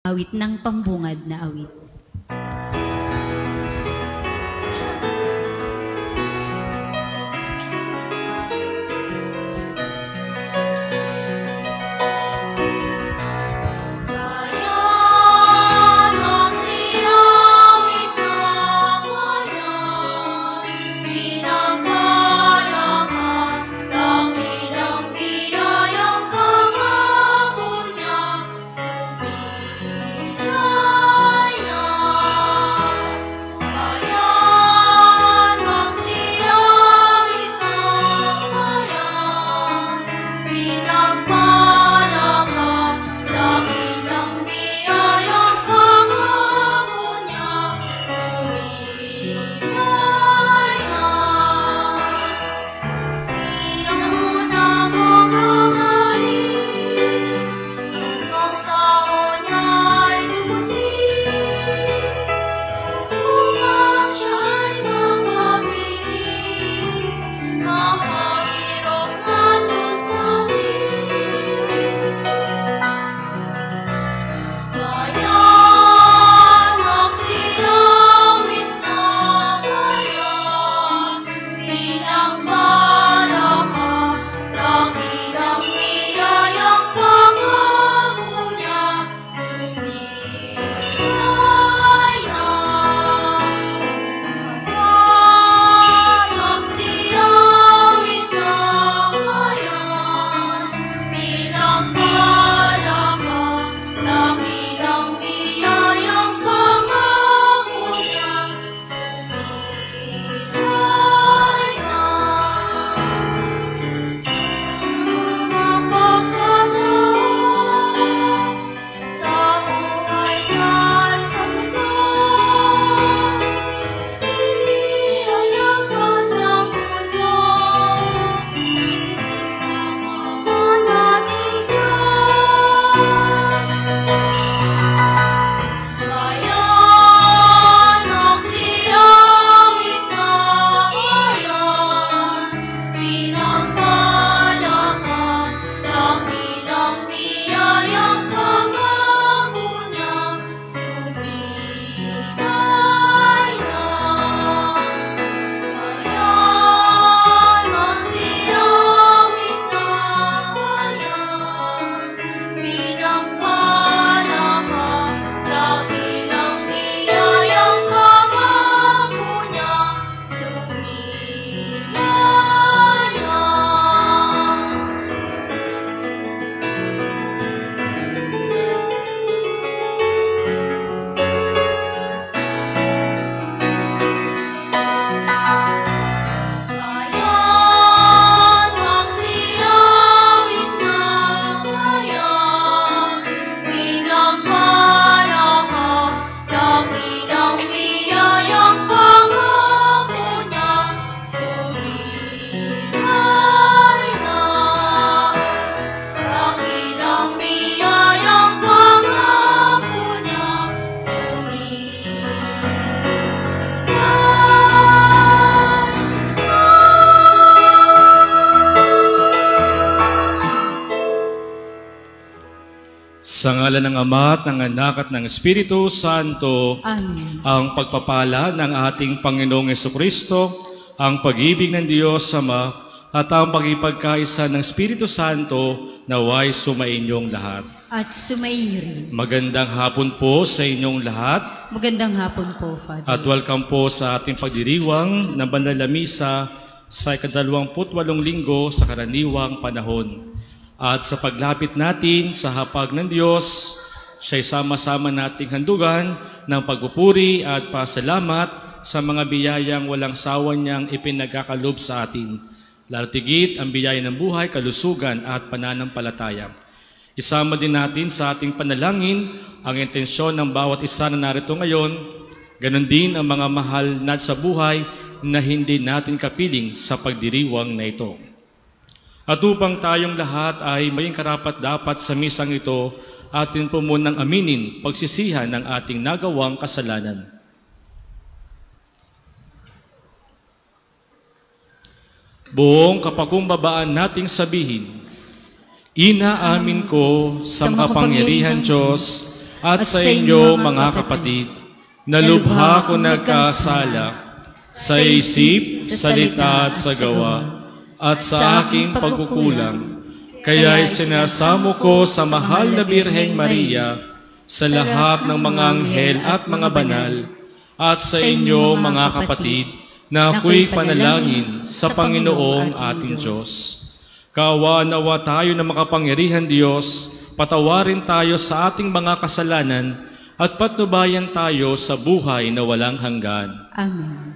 Awit ng pambungad na awit. Sa ngalan ng Ama at ng Anak at ng Espiritu Santo, Amen. Ang pagpapala ng ating Panginoong Jesucristo, ang pag-ibig ng Diyos Ama, at ang pag-ipagkaisa ng Espiritu Santo naway sumainyong lahat. At sumainyo rin. Magandang hapon po sa inyong lahat. Magandang hapon po, Father. At welcome po sa ating pagdiriwang ng Banal na Misa sa ika-28 linggo sa karaniwang panahon. At sa paglapit natin sa hapag ng Diyos, siya'y sama-sama nating handugan ng pagpupuri at pasalamat sa mga biyayang walang sawa niyang ipinagkakalob sa atin. Lalatigit ang biyaya ng buhay, kalusugan at pananampalataya. Isama din natin sa ating panalangin ang intensyon ng bawat isa na narito ngayon, ganon din ang mga mahal na sa buhay na hindi natin kapiling sa pagdiriwang na ito. At upang tayong lahat ay may karapat-dapat sa misang ito, atin po munang aminin pagsisihan ng ating nagawang kasalanan. Buong kapakumbabaan nating sabihin, inaamin ko sa makapangyarihan Diyos at sa inyo mga kapatid, na lubha ko nagkasala sa isip, salita at sa gawa, at sa aking pagkukulang. Kaya'y sinasamo ko sa mahal na Birheng Maria, sa lahat ng mga anghel at mga banal, at sa inyo mga kapatid, na ako'y panalangin sa Panginoong ating Diyos. Kawa-nawa tayo na makapangyarihan Diyos, patawarin tayo sa ating mga kasalanan at patnubayan tayo sa buhay na walang hanggan. Amen.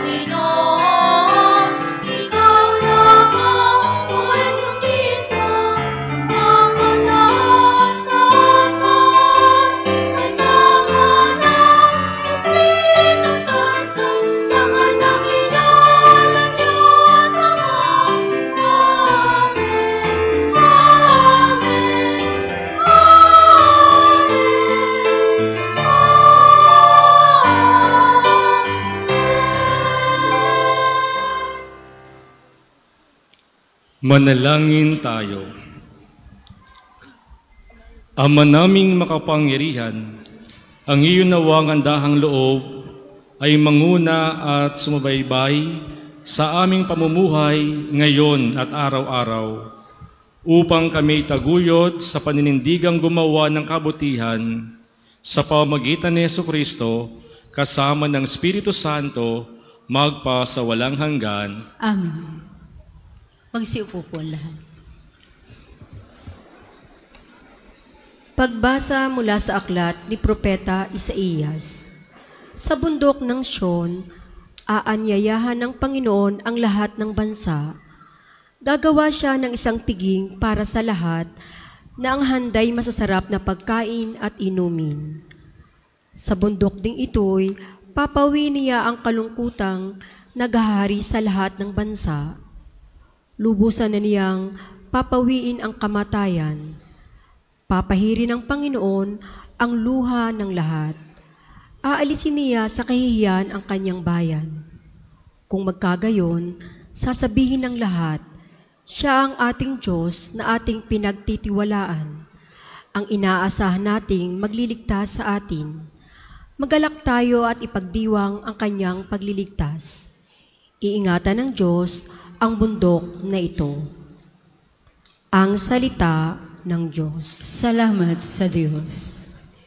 Panginoon, Ikaw lang ang Jesucristo, ang mataas-taasan, kasama ng Espiritu Santo, sa kadakilaan ng Diyos Ama. Amen. Amen. Manalangin tayo. Ama naming makapangyarihan, ang iyong nawang handahang loob ay manguna at sumabaybay sa aming pamumuhay ngayon at araw-araw upang kami taguyod sa paninindigang gumawa ng kabutihan sa pamamagitan ni Jesucristo kasama ng Espiritu Santo magpa sa walang hanggan. Amen. Magsiupo po ang lahat. Pagbasa mula sa aklat ni Propeta Isaías. Sa bundok ng Sion, aanyayahan ng Panginoon ang lahat ng bansa. Gagawa siya ng isang piging para sa lahat na ang handay masasarap na pagkain at inumin. Sa bundok ding ito'y papawin niya ang kalungkutang naghahari sa lahat ng bansa. Lubusan na niyang papawiin ang kamatayan. Papahirin ng Panginoon ang luha ng lahat. Aalisin niya sa kahihiyan ang kanyang bayan. Kung magkagayon, sasabihin ng lahat, siya ang ating Diyos na ating pinagtitiwalaan, ang inaasahan nating magliligtas sa atin. Magalak tayo at ipagdiwang ang kanyang pagliligtas. Iingatan ng Diyos ang bundok na ito. Ang salita ng Diyos. Salamat sa Diyos.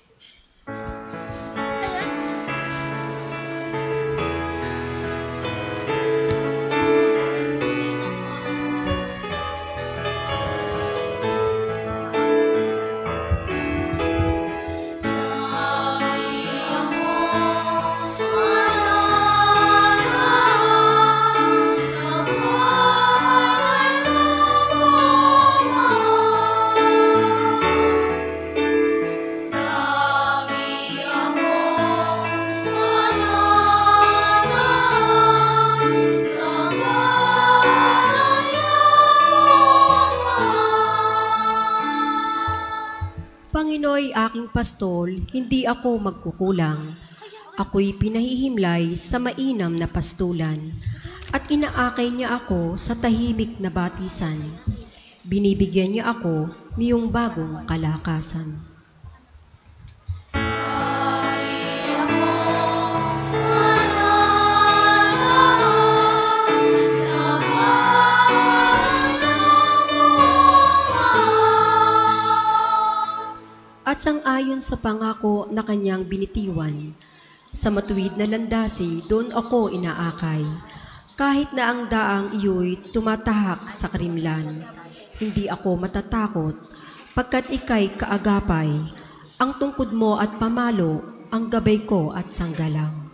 Panginoy aking pastol, hindi ako magkukulang. Ako'y pinahihimlay sa mainam na pastulan, at inaakay niya ako sa tahimik na batisan. Binibigyan niya ako niyong bagong kalakasan. At sang-ayon sa pangako na kanyang binitiwan, sa matuwid na landasi doon ako inaakay. Kahit na ang daang iyo'y tumatahak sa karimlan, hindi ako matatakot, pagkat ika'y kaagapay, ang tungkod mo at pamalo, ang gabay ko at sanggalang.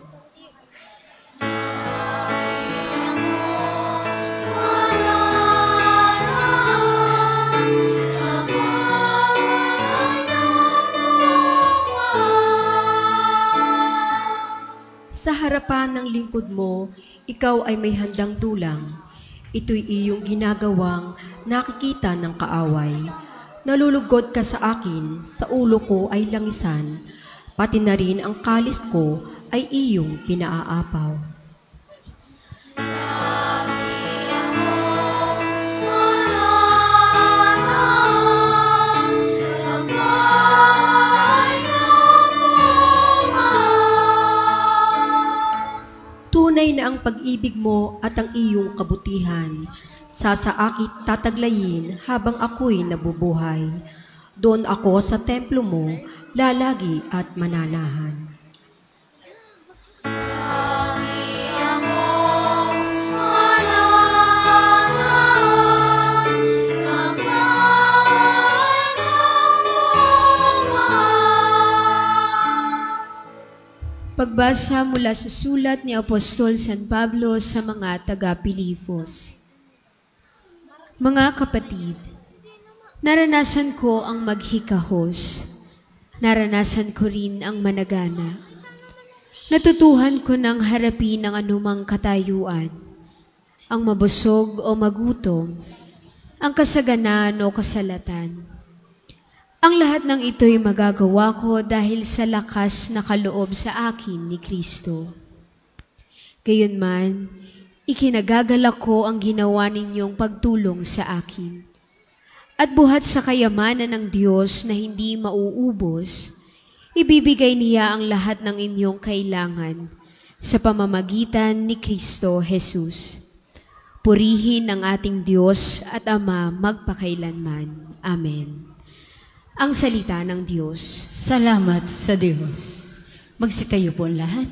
Sa harapan ng lingkod mo, ikaw ay may handang dulang. Ito'y iyong ginagawang nakikita ng kaaway. Nalulugod ka sa akin, sa ulo ko ay langisan, pati na rin ang kalis ko ay iyong pinaaapaw. Tunay na ang pag-ibig mo at ang iyong kabutihan, sasaakit tataglayin habang ako'y nabubuhay. Doon ako sa templo mo, lalagi at mananahan. Pagbasa mula sa sulat ni Apostol San Pablo sa mga taga-Pilipos. Mga kapatid, naranasan ko ang maghikahos. Naranasan ko rin ang managana. Natutuhan ko ng harapin ang anumang katayuan, ang mabusog o magutom, ang kasaganan o kasalatan. Ang lahat ng ito'y magagawa ko dahil sa lakas na kaloob sa akin ni Kristo. Gayunman, ikinagagalak ko ang ginawa ninyong pagtulong sa akin. At buhat sa kayamanan ng Diyos na hindi mauubos, ibibigay niya ang lahat ng inyong kailangan sa pamamagitan ni Kristo Jesus. Purihin ang ating Diyos at Ama magpakailanman. Amen. Ang salita ng Diyos. Salamat sa Diyos. Magsitayo po ang lahat.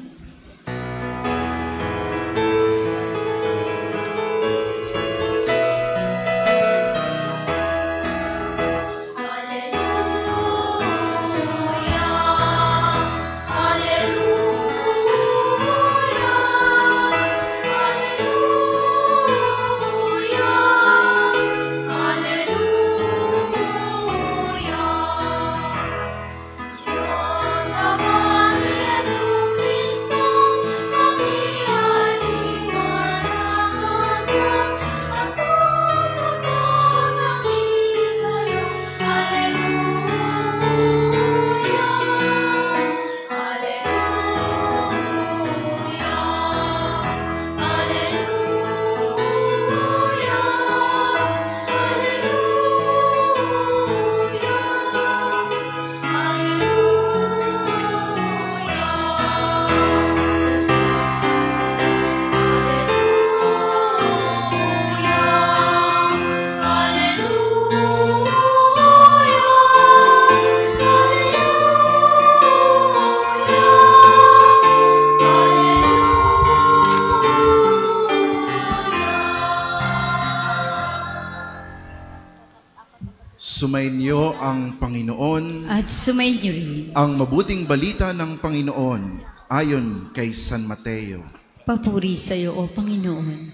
Sumainyo ang Panginoon, At sumayin niyo rin. ang mabuting balita ng Panginoon ayon kay San Mateo. Papuri sa iyo, O Panginoon.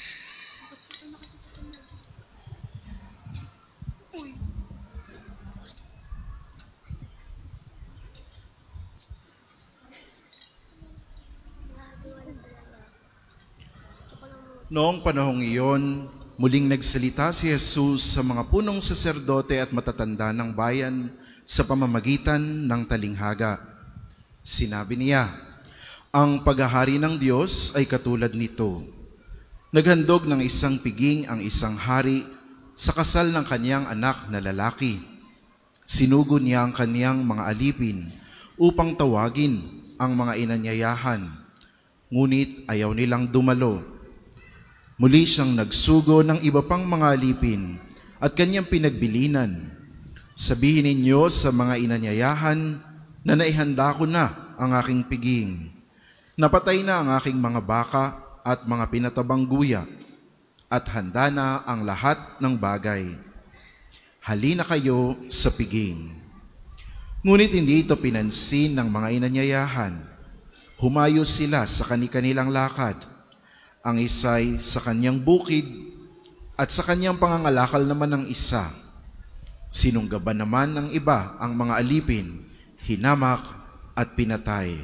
Noong panahong iyon, muling nagsalita si Jesus sa mga punong saserdote at matatanda ng bayan sa pamamagitan ng talinghaga. Sinabi niya, ang paghahari ng Diyos ay katulad nito. Naghandog ng isang piging ang isang hari sa kasal ng kaniyang anak na lalaki. Sinugo niya ang kaniyang mga alipin upang tawagin ang mga inanyayahan, ngunit ayaw nilang dumalo. Muli siyang nagsugo ng iba pang mga alipin at kanyang pinagbilinan. Sabihin ninyo sa mga inanyayahan na naihanda ko na ang aking piging. Napatay na ang aking mga baka at mga pinatabang guya at handa na ang lahat ng bagay. Halina kayo sa piging. Ngunit hindi ito pinansin ng mga inanyayahan. Humayo sila sa kani-kanilang lakad. Ang isa'y sa kanyang bukid at sa kanyang pangangalakal naman ng isa. Sinunggaban naman ng iba ang mga alipin, hinamak at pinatay.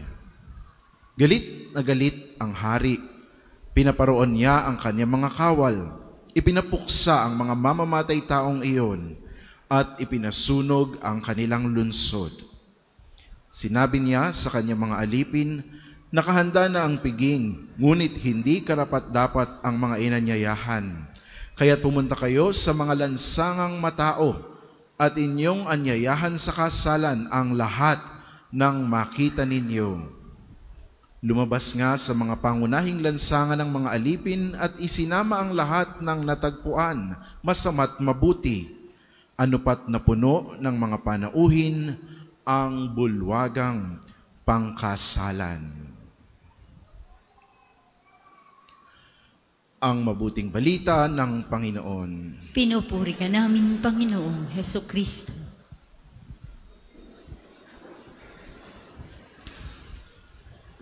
Galit na galit ang hari. Pinaparoon niya ang kanyang mga kawal. Ipinapuksa ang mga mamamatay taong iyon at ipinasunog ang kanilang lunsod. Sinabi niya sa kanyang mga alipin, nakahanda na ang piging, ngunit hindi karapat-dapat ang mga inanyayahan. Kaya't pumunta kayo sa mga lansangang matao at inyong anyayahan sa kasalan ang lahat ng makita ninyo. Lumabas nga sa mga pangunahing lansangan ng mga alipin at isinama ang lahat ng natagpuan, masama't mabuti. Ano pat na puno ng mga panauhin ang bulwagang pangkasalan. Ang mabuting balita ng Panginoon. Pinupuri ka namin, Panginoong Hesukristo.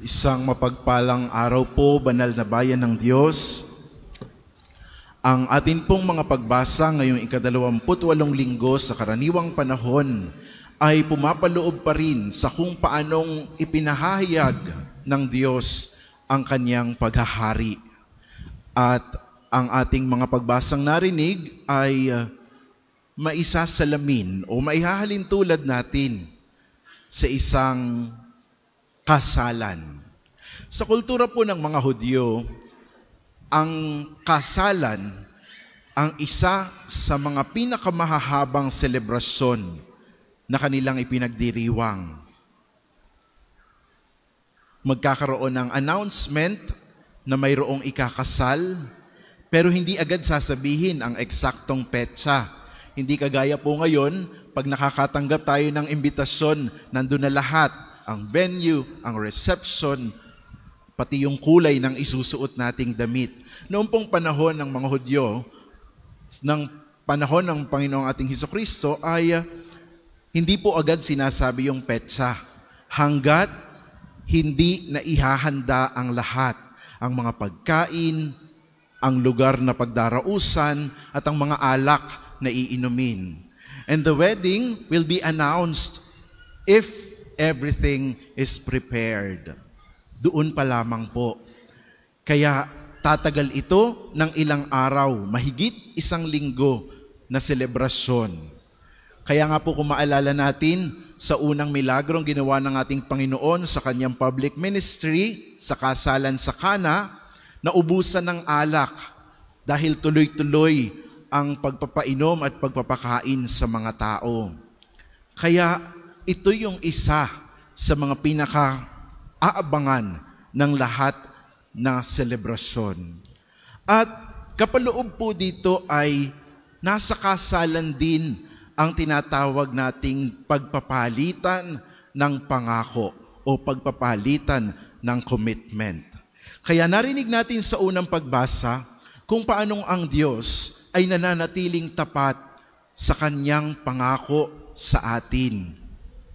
Isang mapagpalang araw po, banal na bayan ng Diyos. Ang atin pong mga pagbasa ngayong ika-28 linggo sa karaniwang panahon ay pumapaloob pa rin sa kung paanong ipinahayag ng Diyos ang kanyang paghahari. At ang ating mga pagbasang narinig ay maisasalamin o maihahalin tulad natin sa isang kasalan. Sa kultura po ng mga Hudyo, ang kasalan ang isa sa mga pinakamahahabang selebrasyon na kanilang ipinagdiriwang. Magkakaroon ng announcement na mayroong ikakasal, pero hindi agad sasabihin ang eksaktong petsa. Hindi kagaya po ngayon, pag nakakatanggap tayo ng imbitasyon, nandun na lahat, ang venue, ang reception, pati yung kulay ng isusuot nating damit. Noong pong panahon ng mga Hudyo, ng panahon ng Panginoong ating Hesukristo, ay hindi po agad sinasabi yung petsa hanggat hindi na ihahanda ang lahat, ang mga pagkain, ang lugar na pagdarausan, at ang mga alak na iinumin. And the wedding will be announced if everything is prepared. Doon pa lamang po. Kaya tatagal ito ng ilang araw, mahigit 1 linggo na selebrasyon. Kaya nga po kung maalala natin, sa unang milagrong ginawa ng ating Panginoon sa kanyang public ministry, sa kasalan sa Kana, naubusan ng alak dahil tuloy-tuloy ang pagpapainom at pagpapakain sa mga tao. Kaya ito yung isa sa mga pinaka-aabangan ng lahat na selebrasyon. At kapaloob po dito ay nasa kasalan din ang tinatawag nating pagpapalitan ng pangako o pagpapalitan ng commitment. Kaya narinig natin sa unang pagbasa kung paanong ang Diyos ay nananatiling tapat sa kanyang pangako sa atin.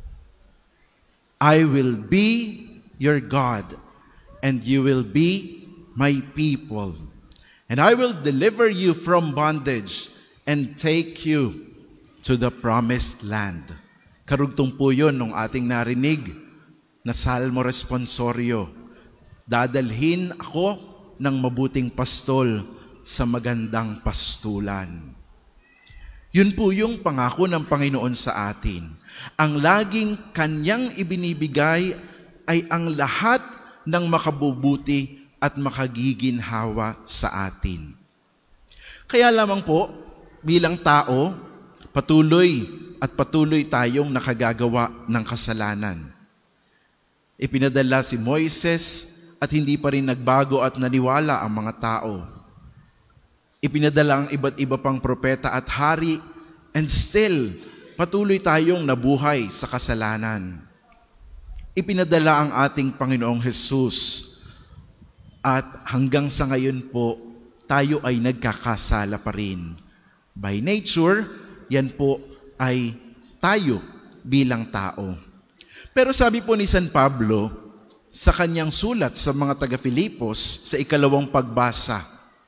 I will be your God, and you will be my people. And I will deliver you from bondage and take you to the promised land. Karugtong po yun nung ating narinig na Salmo Responsorio. Dadalhin ako ng mabuting pastol sa magandang pastulan. Yun po yung pangako ng Panginoon sa atin. Ang laging kanyang ibinibigay ay ang lahat ng makabubuti at makagiginhawa sa atin. Kaya lamang po, bilang tao, patuloy tayong nakagagawa ng kasalanan. Ipinadala si Moises at hindi pa rin nagbago at naniwala ang mga tao. Ipinadala ang iba't iba pang propeta at hari, and still, patuloy tayong nabuhay sa kasalanan. Ipinadala ang ating Panginoong Hesus, at hanggang sa ngayon po, tayo ay nagkakasala pa rin. By nature, yan po ay tayo bilang tao. Pero sabi po ni San Pablo, sa kanyang sulat sa mga taga-Filipos, sa 2 pagbasa,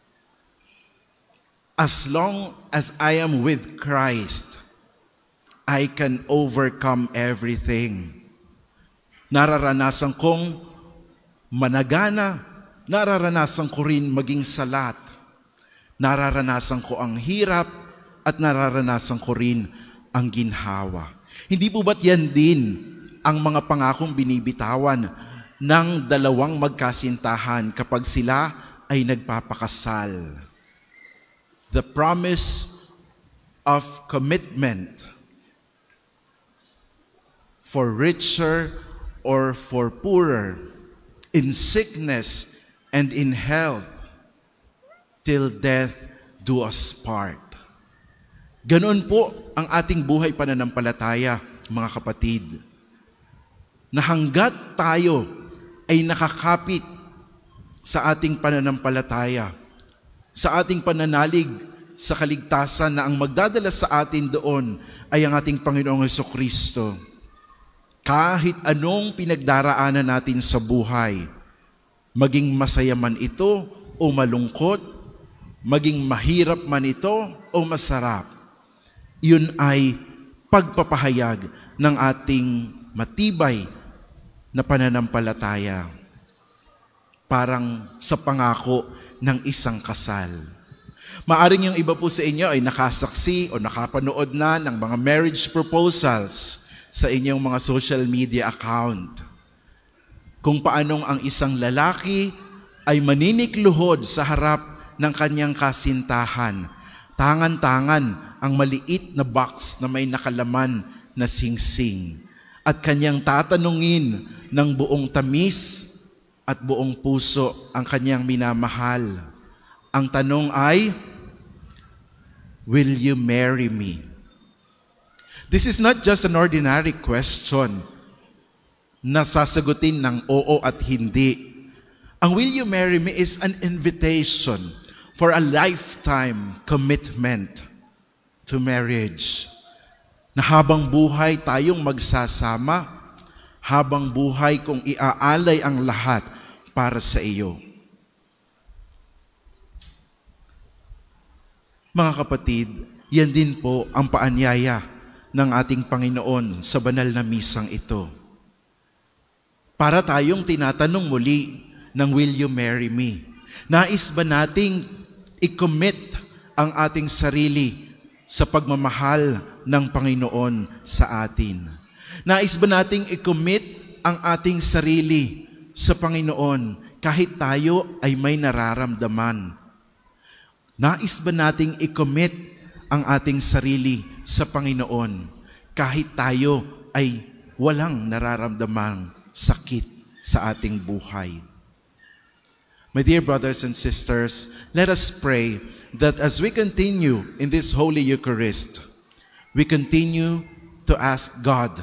as long as I am with Christ, I can overcome everything. Nararanasan kong managana, nararanasan ko rin maging salat. Nararanasan ko ang hirap at nararanasan ko rin ang ginhawa. Hindi po ba't yan din ang mga pangakong binibitawan ng dalawang magkasintahan kapag sila ay nagpapakasal? The promise of commitment for richer or for poorer, in sickness and in health, till death do us part. Ganoon po ang ating buhay pananampalataya, mga kapatid, na hanggat tayo ay nakakapit sa ating pananampalataya, sa ating pananalig sa kaligtasan na ang magdadala sa atin doon ay ang ating Panginoong Hesukristo, Kahit anong pinagdaraanan natin sa buhay, maging masaya man ito o malungkot, maging mahirap man ito o masarap, yun ay pagpapahayag ng ating matibay na pananampalataya. Parang sa pangako ng isang kasal. Maaring yung iba po sa inyo ay nakasaksi o nakapanood na ng mga marriage proposals sa inyong mga social media account. Kung paanong ang isang lalaki ay maninikluhod sa harap ng kanyang kasintahan. Tangan-tangan ang maliit na box na may nakalaman na singsing. At kanyang tatanungin ng buong tamis at buong puso ang kanyang minamahal. Ang tanong ay, will you marry me? This is not just an ordinary question na sasagutin ng oo at hindi. Ang will you marry me is an invitation for a lifetime commitment to marriage. Na habang buhay tayong magsasama, habang buhay kong iaalay ang lahat para sa iyo. Mga kapatid, yan din po ang paanyaya ng ating Panginoon sa banal na misang ito. Para tayong tinatanong muli ng will you marry me? Nais ba nating i-commit ang ating sarili sa pagmamahal ng Panginoon sa atin? Nais ba nating i-commit ang ating sarili sa Panginoon kahit tayo ay may nararamdaman? Nais ba nating i-commit ang ating sarili sa Panginoon kahit tayo ay walang nararamdamang sakit sa ating buhay? My dear brothers and sisters, let us pray that as we continue in this Holy Eucharist, we continue to ask God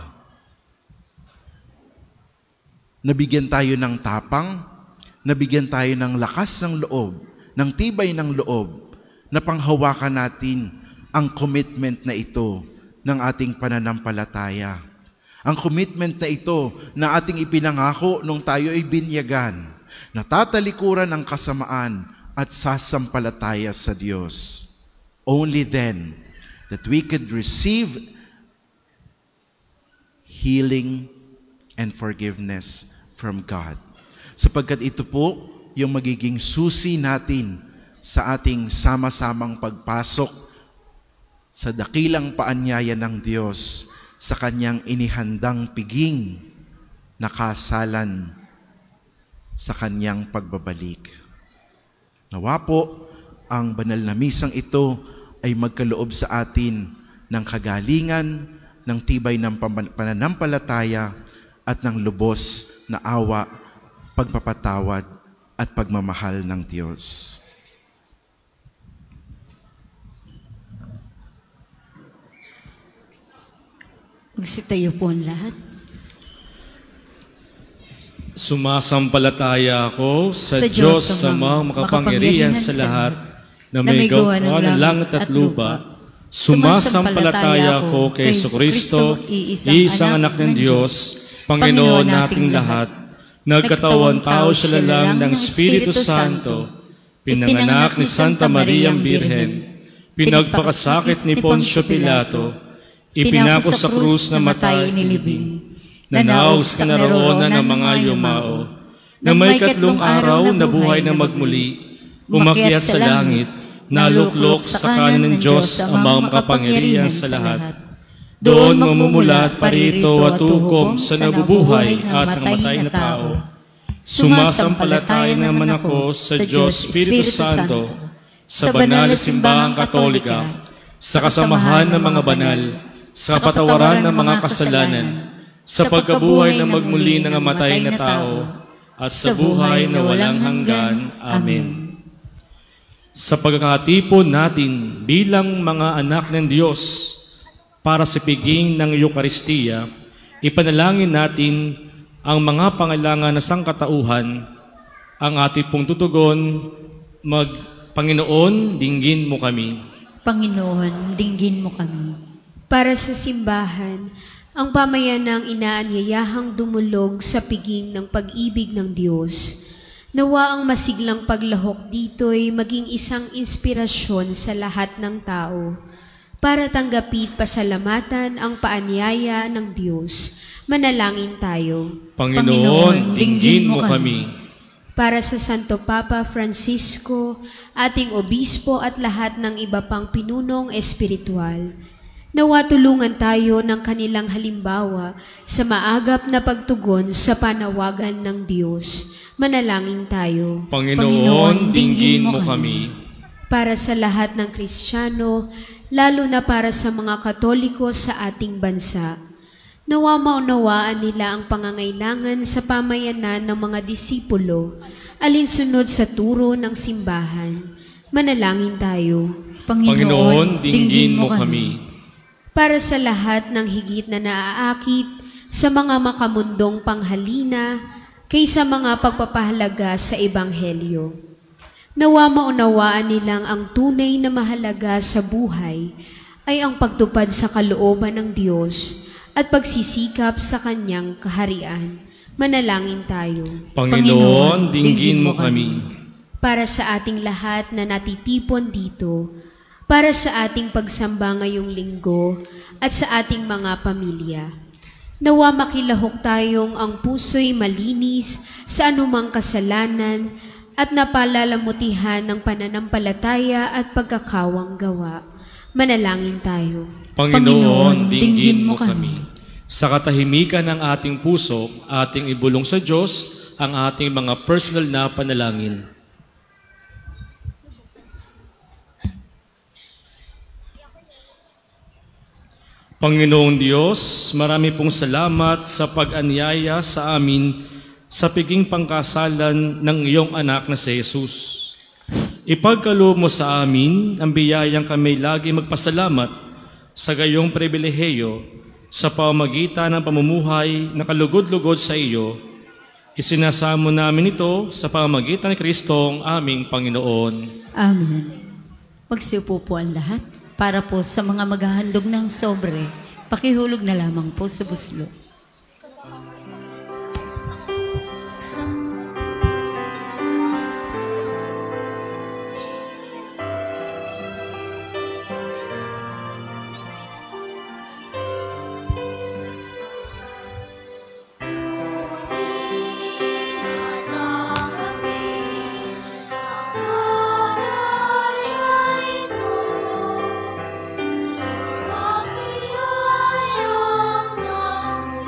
na bigyan tayo ng tapang, na bigyan tayo ng lakas ng loob, ng tibay ng loob, na panghawakan natin ang commitment na ito ng ating pananampalataya. Ang commitment na ito na ating ipinangako nung tayo ay binyagan, na tatalikuran ang kasamaan at sasampalataya sa Diyos. Only then that we could receive healing and forgiveness from God. Sapagkat ito po yung magiging susi natin sa ating sama-samang pagpasok sa dakilang paanyaya ng Diyos sa kanyang inihandang piging na kasalan sa kanyang pagbabalik. Nawa po ang banal na misang ito ay magkaloob sa atin ng kagalingan, ng tibay ng pananampalataya at ng lubos na awa, pagpapatawad at pagmamahal ng Diyos. Magsitayo po ang lahat. Sumasampalataya ako sa Sa Diyos Diyos, sa mga makapangyarihan sa lahat na may gawa ng langit at lupa. Sumasampalataya ako kay Jesucristo, isang anak ng Diyos, Panginoon nating lahat. Nagkatawang tao siya lang ng Espiritu Santo, pinanganak ni Santa Maria Birhen, pinagpakasakit ni Poncio Pilato, ipinako sa krus na matay inilibing, nanaog sa kinaroonan ng mga yumao, na may katlong araw na buhay na magmuli, umakyat sa langit, naluklok sa kanan ng Diyos ang mga makapangyarihan sa lahat. Doon mamumulat parito at tukom sa nabubuhay at namatay na tao. Sumasampalataya naman ako sa Diyos Espiritu Santo, sa banal na simbahang Katolika, sa kasamahan ng mga banal, sa kapatawaran ng mga kasalanan, sa pagkabuhay na magmuli ng namatay na tao, at sa buhay na walang hanggan. Amen. Sa pagkakatipon natin bilang mga anak ng Diyos para sa piging ng Eucharistia, ipanalangin natin ang mga pangailangan na sangkatauhan. Ang ating pong tutugon, Panginoon, dinggin mo kami. Panginoon, dinggin mo kami. Para sa simbahan, Ang pamayanang inaanyayahang dumulog sa piging ng pag-ibig ng Diyos. Nawa ang masiglang paglahok dito'y maging isang inspirasyon sa lahat ng tao para tanggapit pasalamatan ang paanyaya ng Diyos. Manalangin tayo. Panginoon, dinggin mo kami. Para sa Santo Papa Francisco, ating obispo at lahat ng iba pang pinunong espiritual, nawa tulungan tayo ng kanilang halimbawa sa maagap na pagtugon sa panawagan ng Diyos. Manalangin tayo. Panginoon, dinggin mo kami. Para sa lahat ng Kristiyano, lalo na para sa mga Katoliko sa ating bansa, nawa maunawaan nila ang pangangailangan sa pamayanan ng mga disipulo, alinsunod sa turo ng simbahan. Manalangin tayo. Panginoon, dinggin mo kami. Para sa lahat ng higit na naaakit sa mga makamundong panghalina kaysa mga pagpapahalaga sa Ebanghelyo. Nawa maunawaan nilang ang tunay na mahalaga sa buhay ay ang pagtupad sa kalooban ng Diyos at pagsisikap sa Kanyang kaharian. Manalangin tayo. Panginoon, dinggin mo kami. Para sa ating lahat na natitipon dito, para sa ating pagsamba ngayong linggo at sa ating mga pamilya. Nawa makilahok tayong ang puso'y malinis sa anumang kasalanan at napalalamutihan ng pananampalataya at pagkakawang gawa. Manalangin tayo. Panginoon, dinggin mo kami. Sa katahimikan ng ating puso, ating ibulong sa Diyos ang ating mga personal na panalangin. Panginoong Diyos, marami pong salamat sa pag-anyaya sa amin sa piging pangkasalan ng iyong anak na si Jesus. Ipagkaloob mo sa amin ang biyayang kami lagi magpasalamat sa gayong pribilehiyo sa pamamagitan ng pamumuhay na kalugod-lugod sa iyo. Isinasamo namin ito sa pamamagitan ni Kristong aming Panginoon. Amen. Magsiupo po ang lahat para po sa mga maghahandog ng sobre. Pakihulog na lamang po sa buslo. Ang biyayang ng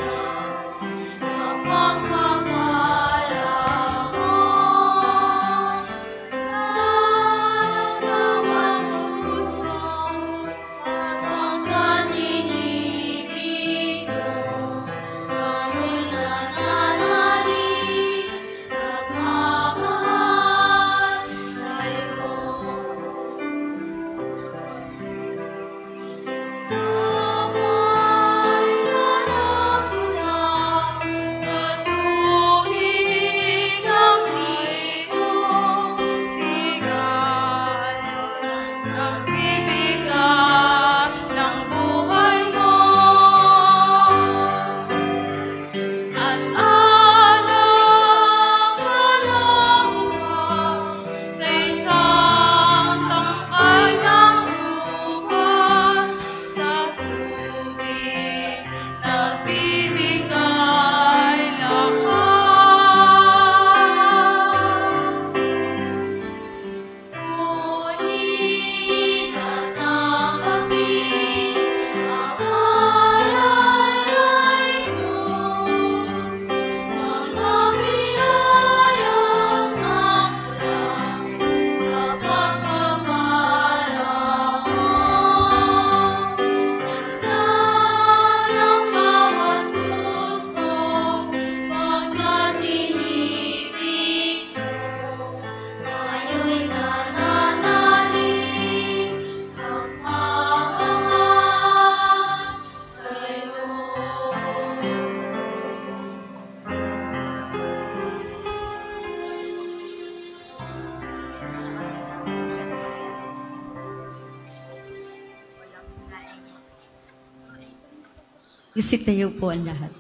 Isitayo po ang lahat.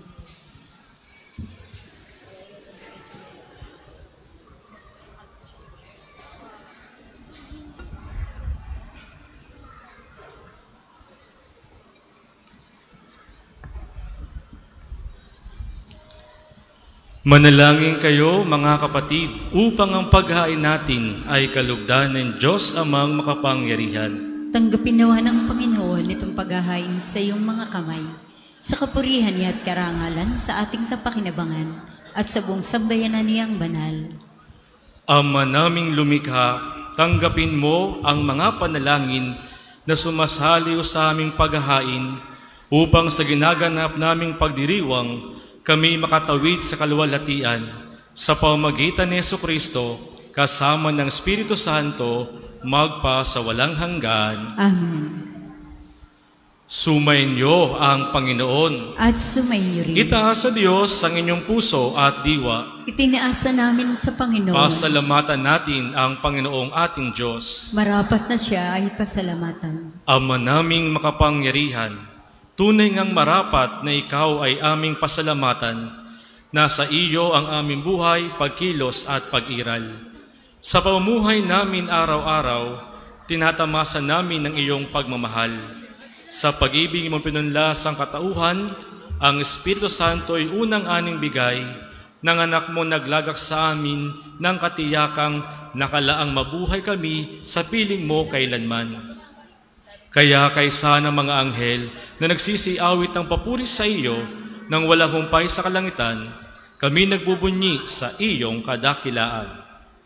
Manalangin kayo mga kapatid upang ang paghain natin ay kalugdan ng Diyos amang makapangyarihan. Tanggapin nawa ng Panginoon itong paghahain sa iyong mga kamay, sa kapurihan niya at karangalan sa ating kapakinabangan at sa buong sambayanan niyang banal. Ama naming lumikha, tanggapin mo ang mga panalangin na sumasaliw sa aming paghahain upang sa ginaganap naming pagdiriwang kami makatawid sa kaluwalhatian sa pamamagitan ni Jesucristo kasama ng Espiritu Santo magpa sa walang hanggan. Amen. Sumainyo ang Panginoon. At sumainyo rin. Itaas sa Diyos ang inyong puso at diwa. Itinaasa namin sa Panginoon. Pasalamatan natin ang Panginoong ating Diyos. Marapat na siya ay pasalamatan. Ama naming makapangyarihan, tunay ngang marapat na ikaw ay aming pasalamatan. Nasa iyo ang aming buhay, pagkilos at pag-iral. Sa pamumuhay namin araw-araw, tinatamasa namin ng iyong pagmamahal. Sa pag-ibig mong pinunlas ang katauhan, ang Espiritu Santo ay unang aning bigay ng anak mo naglagak sa amin ng katiyakang nakalaang mabuhay kami sa piling mo kailanman. Kaya kaysa ng mga anghel na nagsisiawit ng papuri sa iyo nang walang humpay sa kalangitan, kami nagbubunyi sa iyong kadakilaan.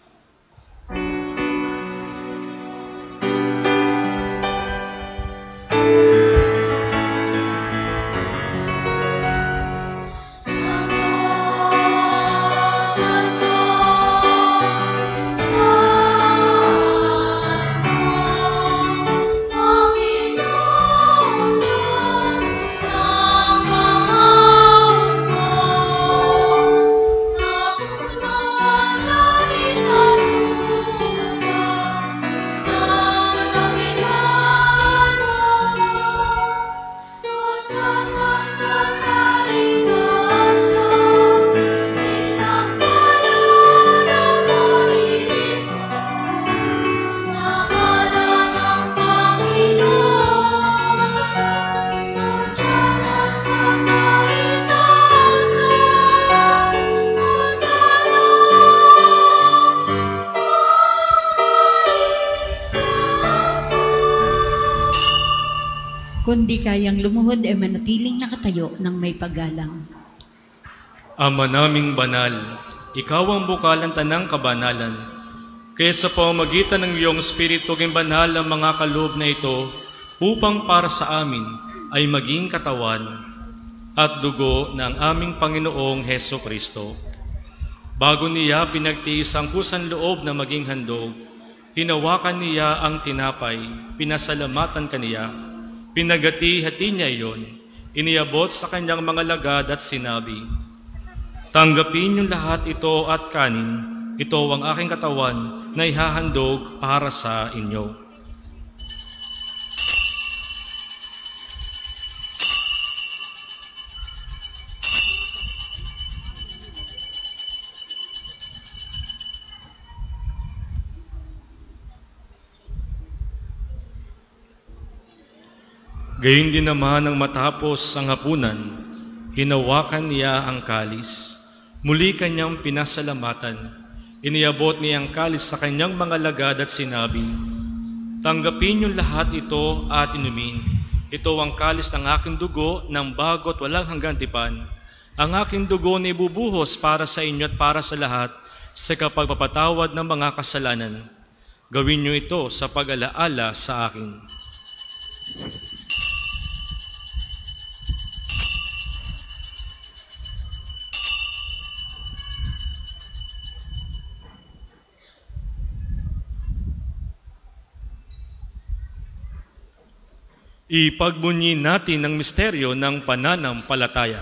Kundi kayang lumuhod ay manatiling nakatayo ng may paggalang. Ama naming banal, ikaw ang bukal ng tanang kabanalan. Kaya sa pamamagitan ng iyong Espiritu king banal ang mga kaloob na ito upang para sa amin ay maging katawan at dugo ng aming Panginoong Hesukristo. Bago niya pinagtiis ang kusang loob na maging handog, hinawakan niya ang tinapay, pinasalamatan kaniya, pinagati-hati niya iyon, iniabot sa kanyang mga lagad at sinabi, "Tanggapin niyo lahat ito at kanin, ito ang aking katawan na ihahandog para sa inyo." Gayun din naman nang matapos ang hapunan, hinawakan niya ang kalis. Muli kanyang pinasalamatan. Iniabot niya ang kalis sa kanyang mga lagad at sinabi, "Tanggapin niyo lahat ito at inumin. Ito ang kalis ng aking dugo ng bago at walang hanggang tipan. Ang aking dugo na ibubuhos para sa inyo at para sa lahat sa kapagpapatawad ng mga kasalanan. Gawin niyo ito sa pag-alaala sa akin." Ipagbunyi natin ang misteryo ng pananampalataya.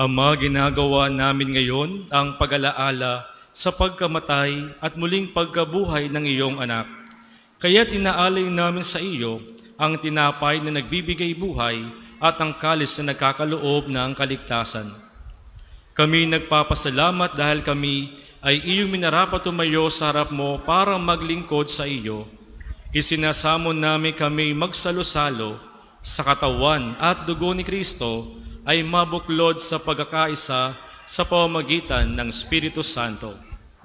Ama, ginagawa namin ngayon ang pag-alaala sa pagkamatay at muling pagkabuhay ng iyong anak. Kaya't inaalay namin sa iyo ang tinapay na nagbibigay buhay at ang kalis na nagkakaloob ng kaligtasan. Kami nagpapasalamat dahil kami ay iyong minarapat tumayo sa harap mo para maglingkod sa iyo. Isinasamon namin kami magsalo-salo sa katawan at dugo ni Kristo ay mabuklod sa pagkakaisa sa pamamagitan ng Espiritu Santo.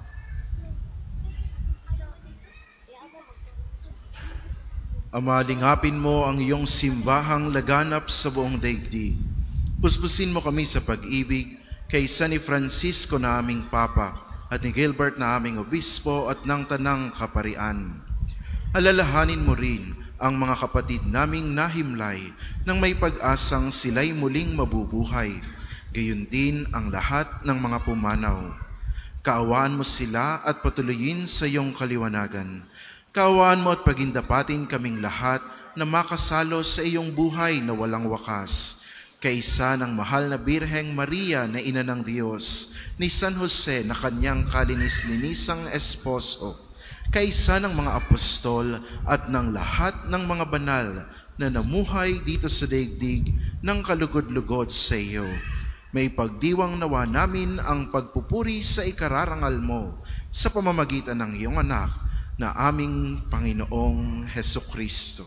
Ama, lingapin mo ang iyong simbahang laganap sa buong daigdig. Puspusin mo kami sa pag-ibig kay San ni Francisco na aming Papa at ni Gilbert na aming Obispo at ng Tanang Kaparian. Alalahanin mo rin ang mga kapatid naming nahimlay nang may pag-asang sila'y muling mabubuhay. Gayon din ang lahat ng mga pumanaw. Kaawaan mo sila at patuloyin sa iyong kaliwanagan. Kaawaan mo at pagindapatin kaming lahat na makasalo sa iyong buhay na walang wakas. Kaisa ng mahal na Birheng Maria na Ina ng Diyos, ni San Jose na kanyang kalinis-linisang esposo, kaisa ng mga apostol at ng lahat ng mga banal na namuhay dito sa daigdig ng kalugod-lugod sa iyo. May pagdiwang nawa namin ang pagpupuri sa ikararangal mo sa pamamagitan ng iyong anak na aming Panginoong Hesukristo.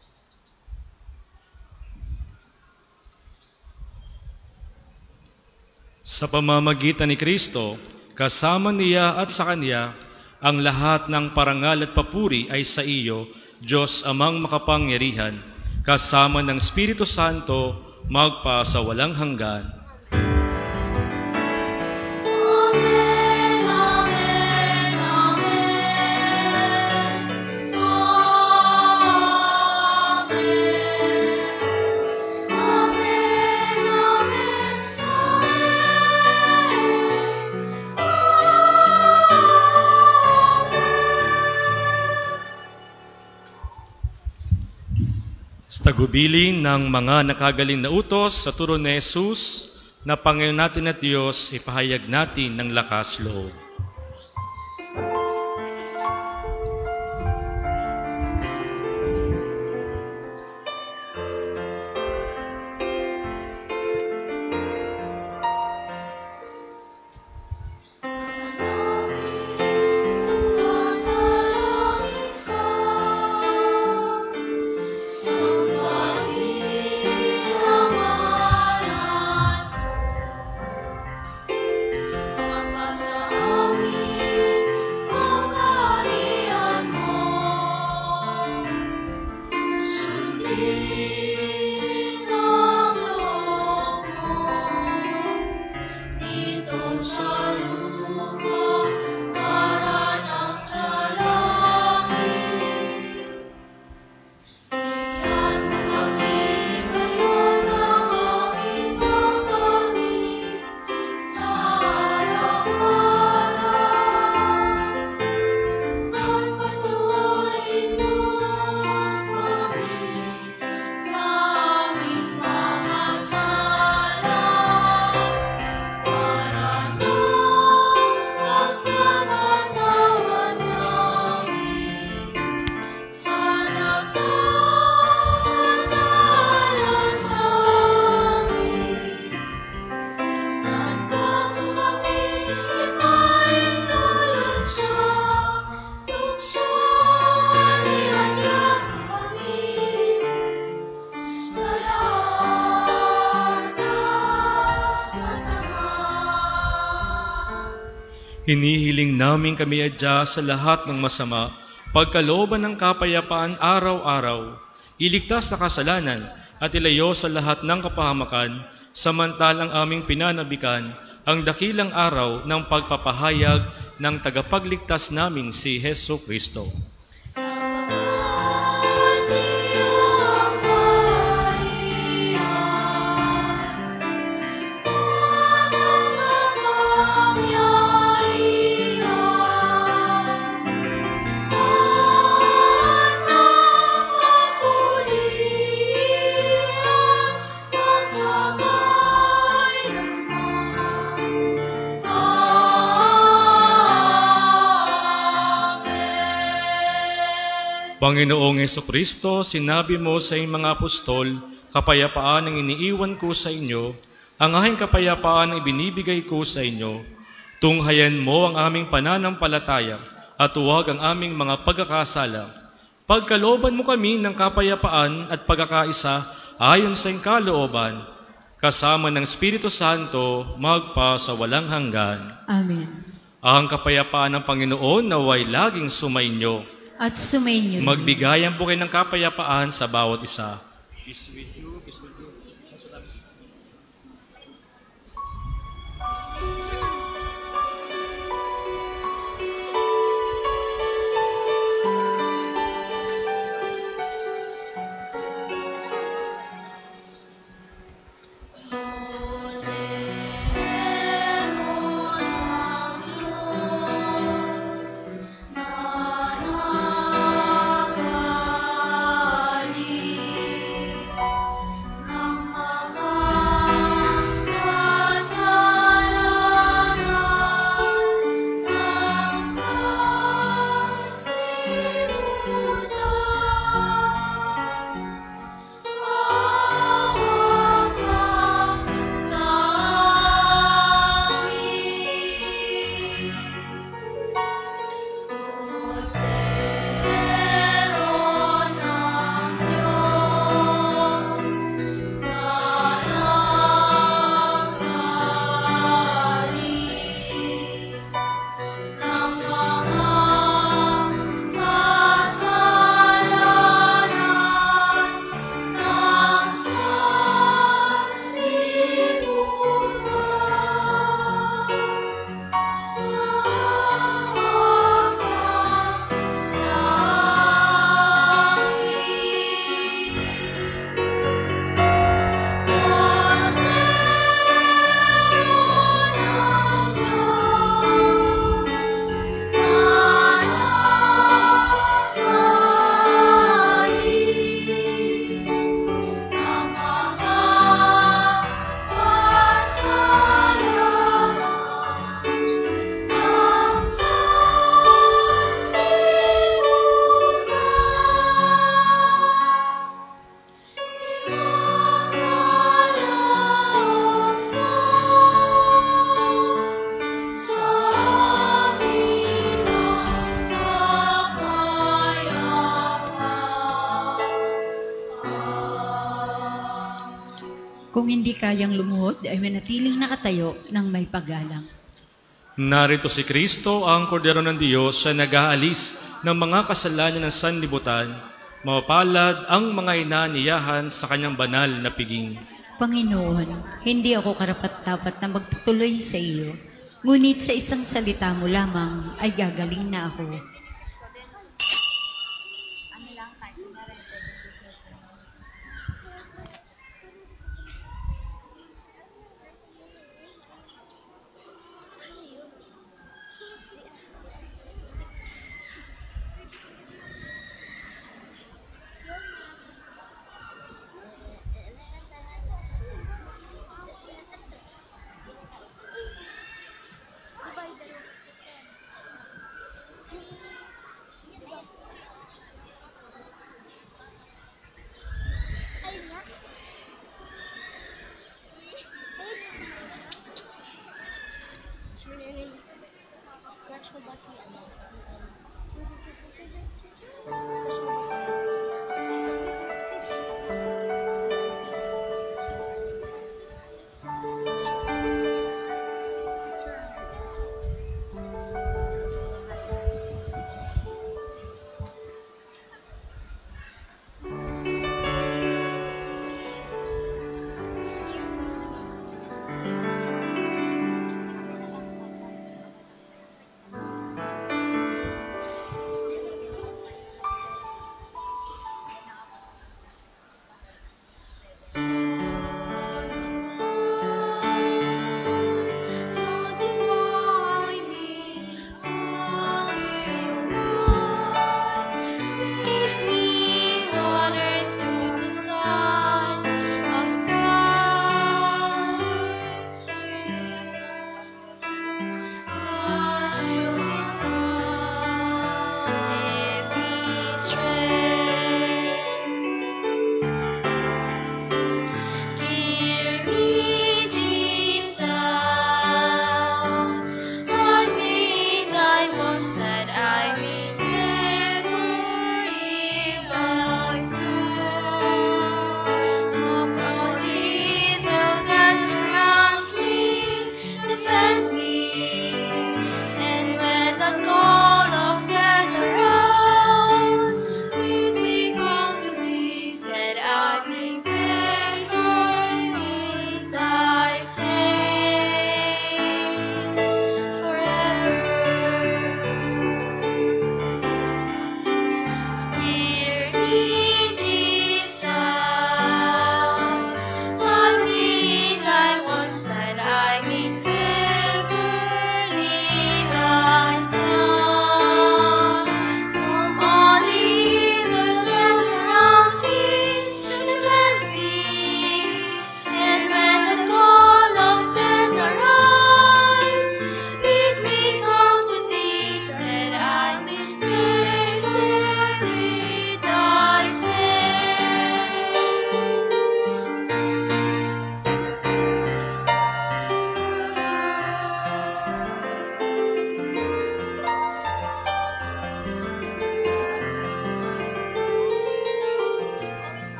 Sa pamamagitan ni Kristo, kasama niya at sa Kanya, ang lahat ng parangal at papuri ay sa iyo, Diyos amang makapangyarihan, kasama ng Espiritu Santo, magpa sa walang hanggan. Amen, amen, amen. Amen. Amen, amen, Sa tagubilin ng mga nakagaling na utos sa turo ni Jesus, na Panginoon natin at Diyos, ipahayag natin ng lakas loob. Hinihiling namin kami adya sa lahat ng masama, pagkalooban ng kapayapaan araw-araw, iligtas sa kasalanan at ilayo sa lahat ng kapahamakan, samantalang aming pinanabikan ang dakilang araw ng pagpapahayag ng tagapagligtas naming si Hesu Kristo. Panginoong Hesukristo, sinabi mo sa iyong mga apostol, kapayapaan ang iniiwan ko sa inyo, ang aking kapayapaan ang ibinibigay ko sa inyo. Tunghayan mo ang aming pananampalataya at huwag ang aming mga pagkakasala. Pagkalooban mo kami ng kapayapaan at pagkakaisa ayon sa iyong kalooban, kasama ng Espiritu Santo, magpa sa walang hanggan. Amen. Ang kapayapaan ng Panginoon naway laging sumainyo. At sumainyo. Magbigayan po kayo ng kapayapaan sa bawat isa. Kung hindi kayang lumuhod, ay manatiling nakatayo ng may paggalang. Narito si Kristo, ang kordero ng Diyos, siya nag-aalis ng mga kasalanan ng sanlibutan. Mapalad ang mga inaniyahan sa kanyang banal na piging. Panginoon, hindi ako karapat-dapat na magpatuloy sa iyo, ngunit sa isang salita mo lamang ay gagaling na ako.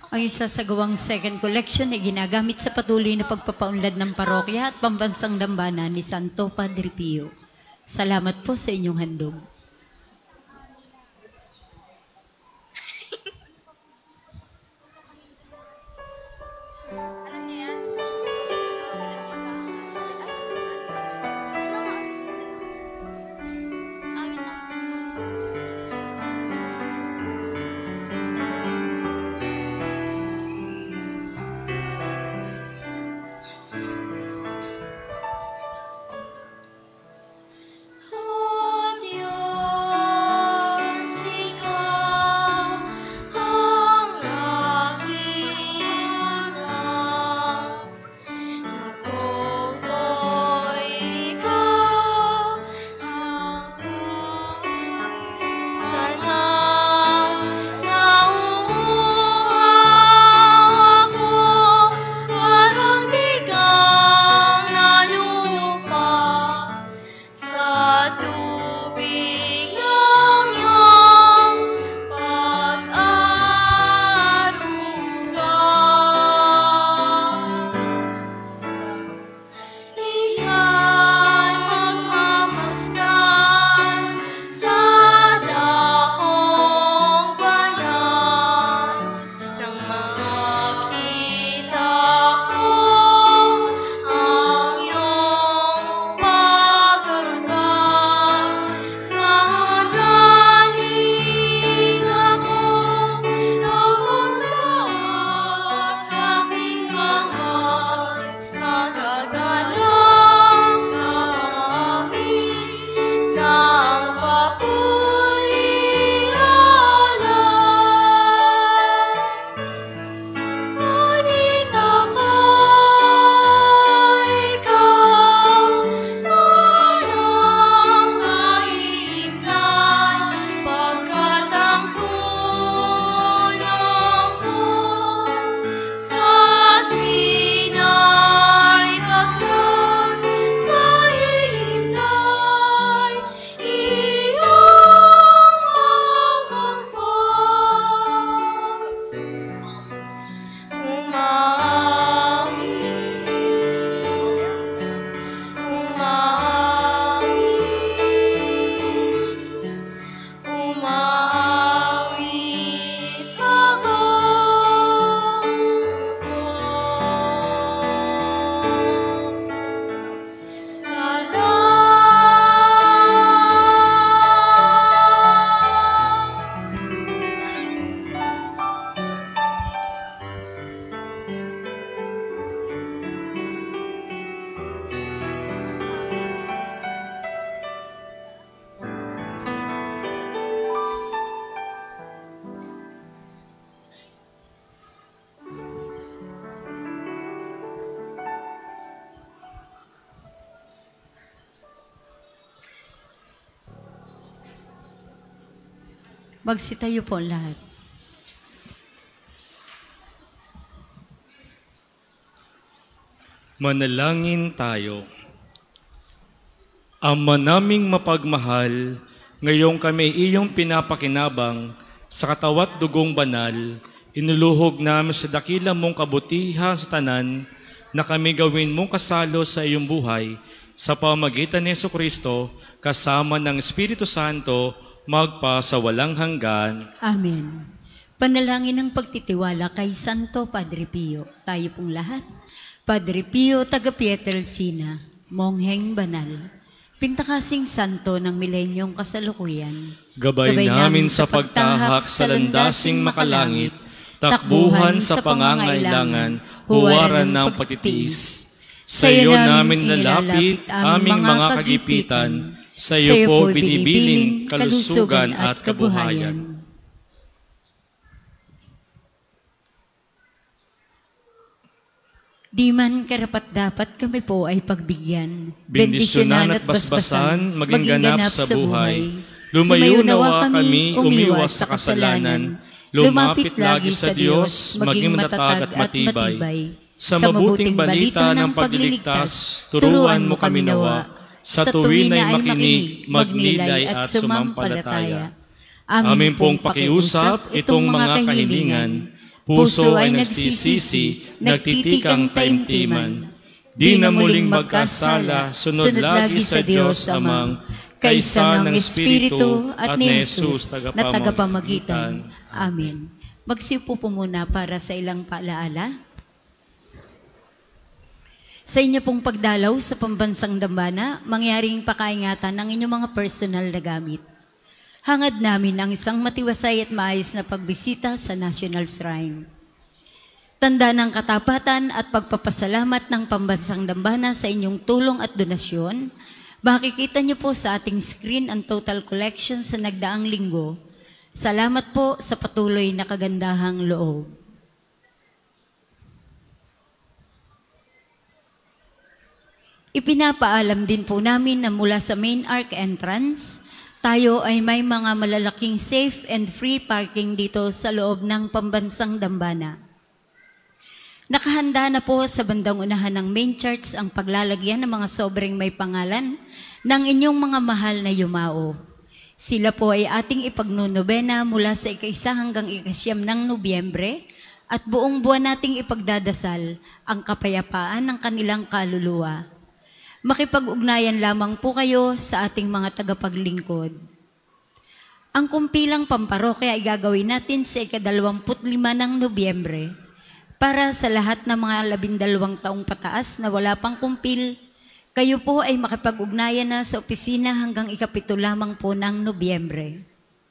Ang isasagawang second collection ay ginagamit sa patuloy na pagpapaunlad ng parokya at pambansang dambana ni Santo Padre Pio. Salamat po sa inyong handog. O Diyos, Magsitayo po ang lahat. Manalangin tayo. Ama naming mapagmahal, ngayong kami iyong pinapakinabang sa katawat dugong banal, inuluhog namin sa dakila mong kabutihan sa tanan na kami gawin mong kasalo sa iyong buhay sa pamamagitan ni Jesucristo kasama ng Espiritu Santo magpa sa walang hanggan. Amen. Panalangin ng pagtitiwala kay Santo Padre Pio. Tayo pong lahat. Padre Pio, taga Pietrelcina, mongheng banal, pintakasing santo ng milenyong kasalukuyan. Gabay namin sa pagtahak sa landasing makalangit, takbuhan sa pangangailangan, huwaran ng pagtitiis. Sa iyo namin nilalapit aming mga kagipitan, sa iyo po binibiling kalusugan at kabuhayan. Di man karapat-dapat kami po ay pagbigyan. Bendisyonan at basbasan, maging ganap sa buhay. Lumayo nawa kami, umiwas sa kasalanan. Lumapit lagi sa Diyos, maging matatag at matibay. Sa mabuting balita ng pagliligtas, turuan mo kami nawa. Sa tuwin ay makinig, magnilay at sumampalataya. Amin pong pakiusap itong mga kahilingan. Puso ay nagsisisi, nagtitikang taimtiman. Di na muling magkasala, sunod lagi sa Diyos Amang, kaysa ng Espiritu at ni Jesus na tagapamagitan. Amen. Magsiupo po muna para sa ilang paalaala. Sa inyo pong pagdalaw sa pambansang dambana, mangyaring pakaingatan ng inyong mga personal na gamit. Hangad namin ang isang matiwasay at maayos na pagbisita sa National Shrine. Tanda ng katapatan at pagpapasalamat ng pambansang dambana sa inyong tulong at donasyon, makikita niyo po sa ating screen ang total collection sa nagdaang linggo. Salamat po sa patuloy na kagandahang loob. Ipinapaalam din po namin na mula sa main arc entrance, tayo ay may mga malalaking safe and free parking dito sa loob ng pambansang dambana. Nakahanda na po sa bandang unahan ng main church ang paglalagyan ng mga sobrang may pangalan ng inyong mga mahal na yumao. Sila po ay ating ipagnunobena mula sa ika-1 hanggang ika-9 ng Nobyembre at buong buwan nating ipagdadasal ang kapayapaan ng kanilang kaluluwa. Makipag-ugnayan lamang po kayo sa ating mga tagapaglingkod. Ang kumpilang pamparokya ay gagawin natin sa ika-25 ng Nobyembre. Para sa lahat ng mga 12 taong pataas na wala pang kumpil, kayo po ay makipag-ugnayan na sa opisina hanggang ika-7 lamang po ng Nobyembre.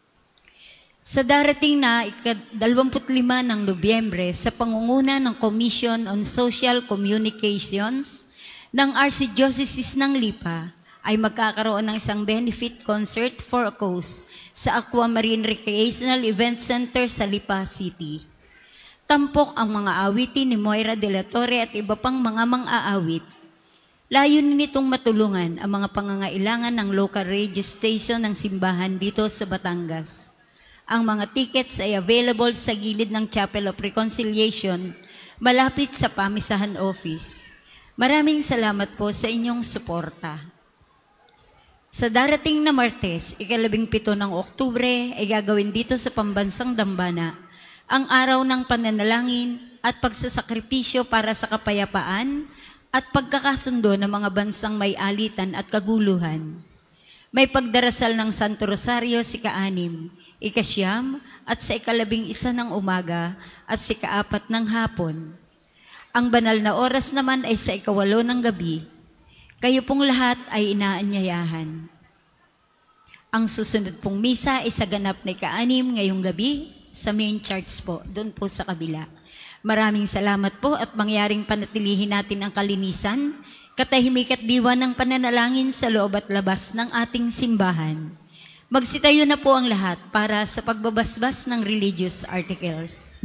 Sa darating na ika-25 ng Nobyembre, sa pangunguna ng Commission on Social Communications ng Archdiocese ng Lipa, ay magkakaroon ng isang benefit concert for a cause sa Aquamarine Recreational Event Center sa Lipa City. Tampok ang mga awitin ni Moira de la Torre at iba pang mga mang-aawit. Layunin nitong matulungan ang mga pangangailangan ng local radio station ng simbahan dito sa Batangas. Ang mga tickets ay available sa gilid ng Chapel of Reconciliation, malapit sa Pamisahan Office. Maraming salamat po sa inyong suporta. Sa darating na Martes, ika-17 ng Oktubre, ay gagawin dito sa pambansang dambana ang araw ng pananalangin at pagsasakripisyo para sa kapayapaan at pagkakasundo ng mga bansang may alitan at kaguluhan. May pagdarasal ng Santo Rosario sa ika-6, ika-9 at sa ika-11 ng umaga at sa ika-4 ng hapon. Ang banal na oras naman ay sa ika-8 ng gabi. Kayo pong lahat ay inaanyayahan. Ang susunod pong misa ay sa ganap na ika-6 ngayong gabi, sa main church po, doon po sa kabila. Maraming salamat po at mangyaring panatilihin natin ang kalinisan, katahimik at diwa ng pananalangin sa loob at labas ng ating simbahan. Magsitayo na po ang lahat para sa pagbabasbas ng religious articles.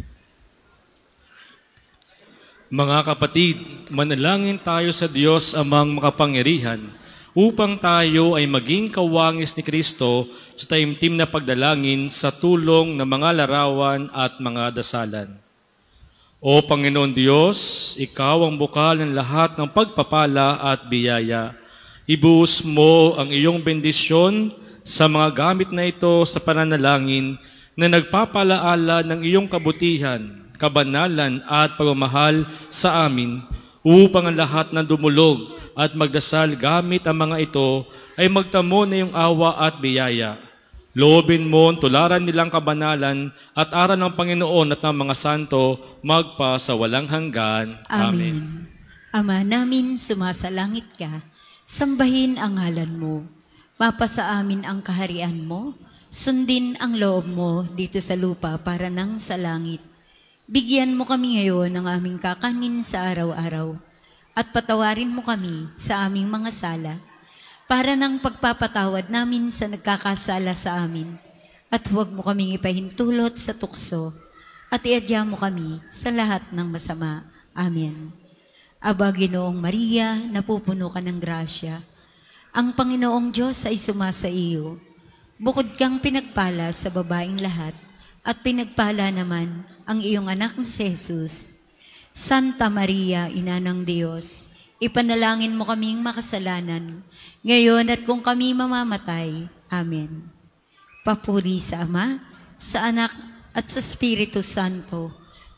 Mga kapatid, manalangin tayo sa Diyos Amang makapangyarihan upang tayo ay maging kawangis ni Kristo sa taimtim na pagdalangin sa tulong ng mga larawan at mga dasalan. O Panginoon Diyos, Ikaw ang bukal ng lahat ng pagpapala at biyaya. Ibuhos mo ang iyong bendisyon sa mga gamit na ito sa pananalangin na nagpapalaala ng iyong kabutihan, kabanalan at pagmamahal sa amin upang ang lahat ng dumulog at magdasal gamit ang mga ito ay magtamo na iyong awa at biyaya. Loobin mo, tularan nilang kabanalan at aral ng Panginoon at ng mga santo magpa sa walang hanggan. Amen. Ama namin, sumasalangit ka, sambahin ang ngalan mo. Mapasa amin ang kaharian mo, sundin ang loob mo dito sa lupa para nang sa langit. Bigyan mo kami ngayon ng aming kakanin sa araw-araw at patawarin mo kami sa aming mga sala para ng pagpapatawad namin sa nagkakasala sa amin. At huwag mo kaming ipahintulot sa tukso at iadya mo kami sa lahat ng masama. Amen. Aba, Ginoong Maria, napupuno ka ng grasya. Ang Panginoong Diyos ay sumasa iyo. Bukod kang pinagpala sa babaeng lahat at pinagpala naman ang iyong anak na si Jesus. Santa Maria, Ina ng Diyos, ipanalangin mo kaming makasalanan, ngayon at kung kami mamamatay. Amen. Papuri sa Ama, sa Anak, at sa Espiritu Santo,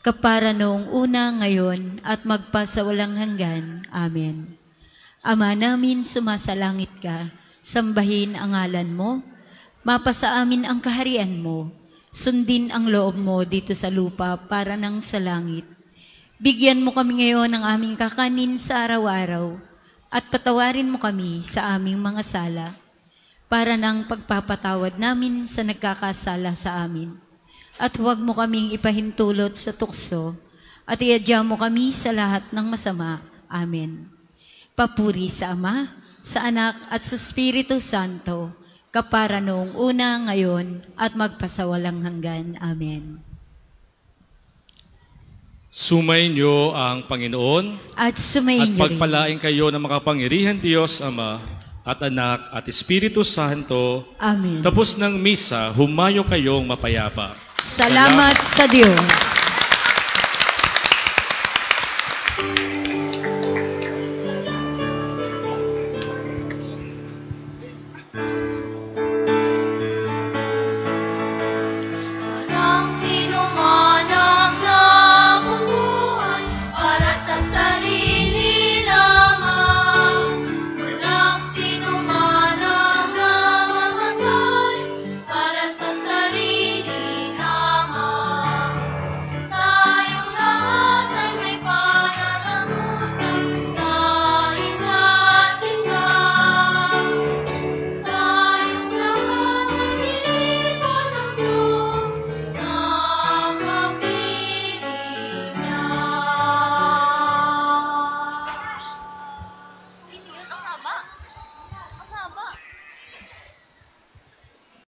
kapara noong una, ngayon, at magpasawalang hanggan. Amen. Ama namin, sumasalangit ka, sambahin ang ngalan mo, mapasa amin ang kaharian mo, sundin ang loob mo dito sa lupa para nang sa langit. Bigyan mo kami ngayon ng aming kakanin sa araw-araw, at patawarin mo kami sa aming mga sala, para nang pagpapatawad namin sa nagkakasala sa amin. At huwag mo kaming ipahintulot sa tukso, at iadya mo kami sa lahat ng masama. Amen. Papuri sa Ama, sa Anak, at sa Espiritu Santo, kapara noong una, ngayon, at magpasawalang hanggan. Amen. Sumainyo ang Panginoon, At at sumayin niyo rin. pagpalain kayo ng makapangyarihan Diyos Ama, at Anak, at Espiritu Santo. Amen. Tapos ng misa, humayo kayong mapayapa. Salamat sa Diyos.